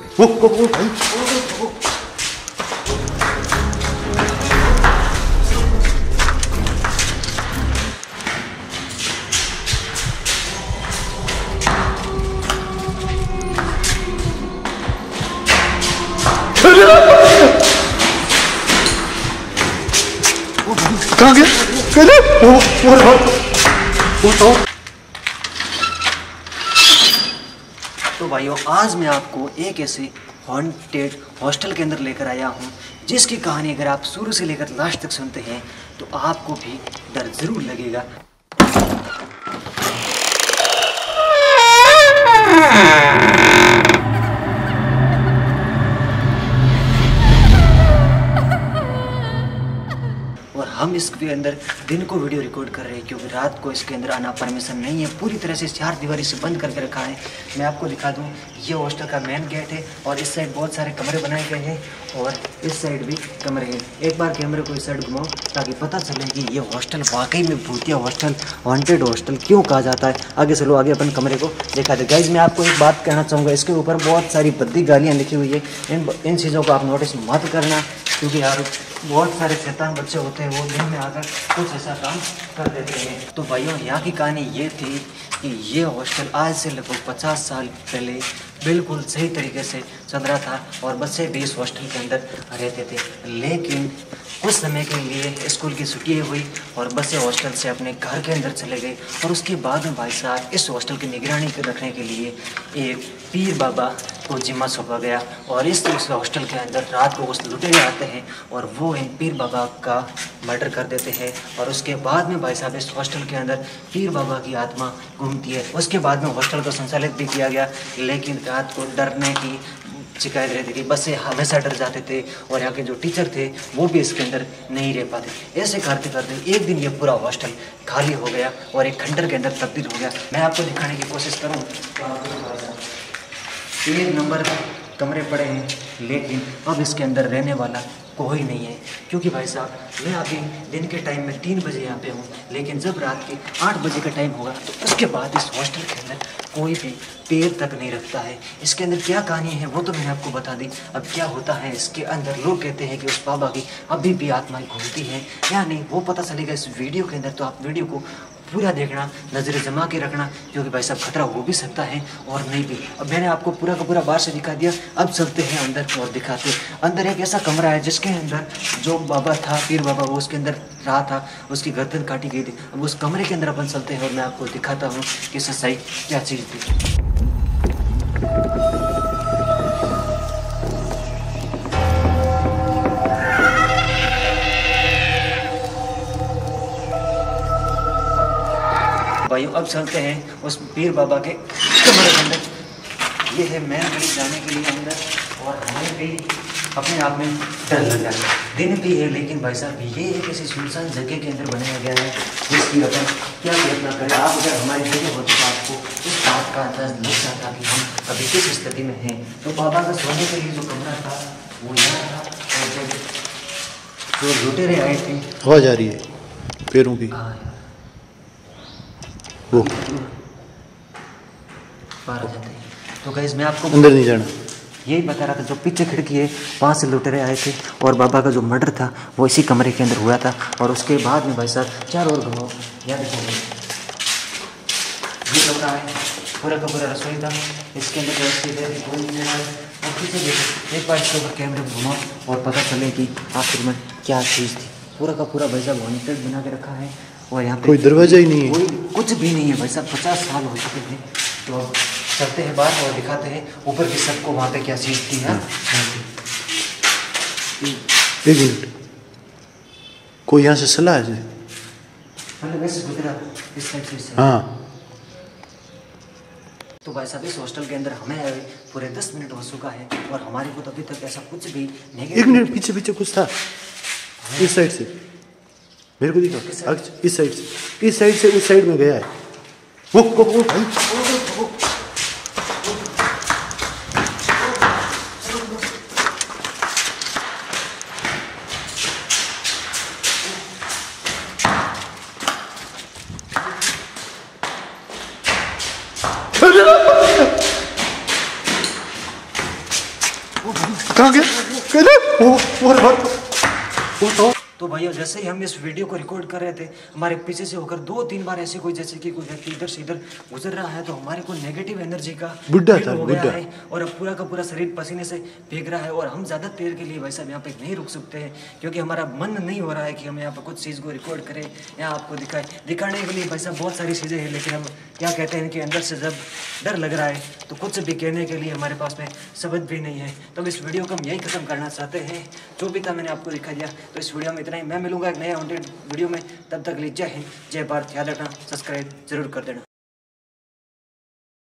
वो भाई कहाँ गया? तो भाइयों, आज मैं आपको एक ऐसे हॉन्टेड हॉस्टल के अंदर लेकर आया हूँ जिसकी कहानी अगर आप शुरू से लेकर लास्ट तक सुनते हैं तो आपको भी डर जरूर लगेगा। और हम इसके अंदर दिन को वीडियो रिकॉर्ड कर रहे हैं क्योंकि रात को इसके अंदर आना परमिशन नहीं है। पूरी तरह से चार दीवारी से बंद करके रखा है। मैं आपको दिखा दूं, ये हॉस्टल का मेन गेट है और इस साइड बहुत सारे कमरे बनाए गए हैं और इस साइड भी कमरे हैं। एक बार कैमरे को इस साइड घुमाओ ताकि पता चले कि ये हॉस्टल वाकई में भूतिया हॉस्टल, हॉन्टेड हॉस्टल क्यों कहा जाता है। आगे चलो, आगे अपन कमरे को दिखा दे। गाइज, मैं आपको एक बात कहना चाहूँगा, इसके ऊपर बहुत सारी भद्दी गालियाँ लिखी हुई है। इन चीज़ों को आप नोटिस मत करना क्योंकि यार बहुत सारे शैतान बच्चे होते हैं, वो दिन में आकर कुछ ऐसा काम कर देते हैं। तो भाइयों, यहाँ की कहानी ये थी कि ये हॉस्टल आज से लगभग 50 साल पहले बिल्कुल सही तरीके से चल रहा था और बच्चे भी इस हॉस्टल के अंदर रहते थे। लेकिन कुछ समय के लिए स्कूल की छुट्टियाँ हुई और बच्चे हॉस्टल से अपने घर के अंदर चले गए और उसके बाद में भाई साहब इस हॉस्टल की निगरानी रखने के लिए एक पीर बाबा को जिम्मा सौंपा गया और इस हॉस्टल के अंदर रात को उस लुटेरे आते हैं और वो इन पीर बाबा का मर्डर कर देते हैं। और उसके बाद में भाई साहब इस हॉस्टल के अंदर पीर बाबा की आत्मा घूमती है। उसके बाद में हॉस्टल को संचालित भी किया गया, लेकिन रात को डरने की शिकायत रहती थी। बच्चे हमेशा डर जाते थे और यहाँ के जो टीचर थे वो भी इसके अंदर नहीं रह पाते। ऐसे करते करते एक दिन ये पूरा हॉस्टल खाली हो गया और एक खंडर के अंदर तब्दील हो गया। मैं आपको दिखाने की कोशिश करूँ तो 1 नंबर कमरे पड़े हैं, लेकिन अब इसके अंदर रहने वाला कोई नहीं है क्योंकि भाई साहब मैं अभी दिन के टाइम में 3 बजे यहाँ पे हूँ, लेकिन जब रात के 8 बजे का टाइम होगा तो उसके बाद इस हॉस्टल के अंदर कोई भी पैर तक नहीं रखता है। इसके अंदर क्या कहानी है वो तो मैंने आपको बता दी। अब क्या होता है इसके अंदर, लोग कहते हैं कि उस बाबा की अभी भी आत्माएं घूमती हैं या नहीं, वो पता चलेगा इस वीडियो के अंदर। तो आप वीडियो को पूरा देखना, नज़रें जमा के रखना क्योंकि भाई साहब खतरा हो भी सकता है और नहीं भी। अब मैंने आपको पूरा का पूरा बाहर से दिखा दिया, अब चलते हैं अंदर और दिखाते हैं। अंदर एक ऐसा कमरा है जिसके अंदर जो बाबा था, पीर बाबा, वो उसके अंदर रहा था, उसकी गर्दन काटी गई थी। अब उस कमरे के अंदर अपन चलते हैं और मैं आपको दिखाता हूँ कि सच्चाई क्या चीज़ थी। भाइयों, अब चलते हैं उस पीर बाबा के कमरे के अंदर। ये है मेन गली जाने के लिए अंदर और हमें भी अपने आप में डर लग जाता है। दिन भी है लेकिन भाई साहब ये एक ऐसी सुनसान जगह के अंदर बनाया गया है जिसकी अपन क्या कल्पना करें। आप अगर हमारी जगह होती तो आपको इस बात का अंदाज लग जाता कि हम अभी किस स्थिति में हैं। तो बाबा का सोने के लिए जो कमरा था वो यहाँ था और जब जो लुटेरे आए थे, आवाज आ रही है पैरों की, वो पार आ जाते हैं। तो गाइस, मैं आपको अंदर नहीं जाना, यही बता रहा था। जो पीछे खिड़की है वहाँ से लुटेरे आए थे और बाबा का जो मर्डर था वो इसी कमरे के अंदर हुआ था। और उसके बाद में भाई साहब चारों ओर घुमाओ, याद रखोगे ये कमरा है, पूरा का पूरा रसोई था, इसके अंदर और पीछे देखो एक बार इसके ऊपर कैमरे में घुमाओ और पता चले कि आखिर में क्या चीज़ थी। पूरा का पूरा भाई साहब हॉन्टेड बना के रखा है और यहाँ पे कोई दरवाजा ही नहीं है, कोई कुछ भी नहीं है भाई साहब। 50 साल हो चुके हैं। तो अब चलते हैं बाहर और दिखाते हैं ऊपर की सबको वहाँ पे क्या चीज़ थी। हाँ, एक मिनट, कोई यहाँ से सलाह है? मतलब वैसे गुजरा इस साइड से। हाँ, तो भाई साहब इस हॉस्टल के अंदर हमें आए पूरे 10 मिनट हो चुका है और हमारे को तो अभी तक ऐसा कुछ भी नहीं। 1 मिनट, पीछे पीछे कुछ था, इस साइड से मेरे को दिखा, इस साइड से उस साइड में गया है वो भाई। कहाँ गया? वो तो भाइयों जैसे ही हम इस वीडियो को रिकॉर्ड कर रहे थे, हमारे पीछे से होकर 2-3 बार ऐसे कोई जैसे कि कोई व्यक्ति इधर से इधर गुजर रहा है, तो हमारे को नेगेटिव एनर्जी का बुड्ढा फील था, हो गया बुड्ढा। है और अब पूरा का पूरा शरीर पसीने से भीग रहा है और हम ज़्यादा देर के लिए भाई साहब यहाँ पे नहीं रुक सकते हैं, क्योंकि हमारा मन नहीं हो रहा है कि हम यहाँ पर कुछ चीज़ को रिकॉर्ड करें या आपको दिखाने के लिए भाई साहब बहुत सारी चीज़ें हैं, लेकिन हम क्या कहते हैं कि अंदर से जब डर लग रहा है तो कुछ भी कहने के लिए हमारे पास में शब्द भी नहीं है। तो इस वीडियो को हम यही खत्म करना चाहते हैं, जो भी था मैंने आपको दिखा दिया। तो इस वीडियो में इतना ही, मैं मिलूंगा एक नए वीडियो में, तब तक के लिए जय हिंद, जय भारत। याद रखना, सब्सक्राइब जरूर कर देना।